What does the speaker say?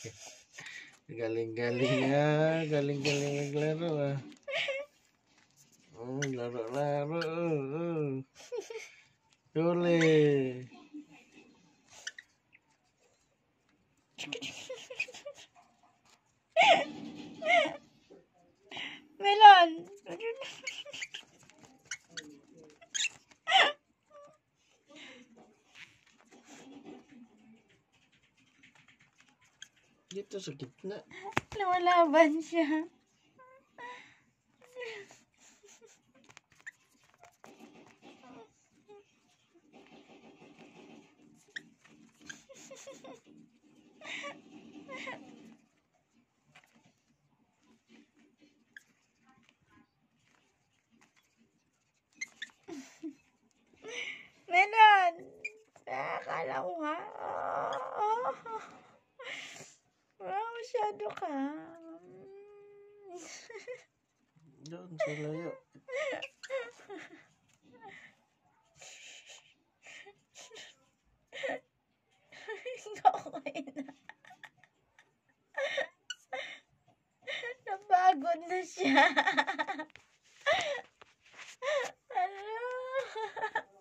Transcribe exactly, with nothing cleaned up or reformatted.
Galing-galing ah. Galing-galing naglaro ah. Oh, laro-laro. Oh, oh. Huli. Melon. Dito sa gitna. Lumalaban siya. Melon. Ah, akala ko nga. Oh. Wow, masyado ka. Doon sa layo. Okay na. Napagod na siya. Ano?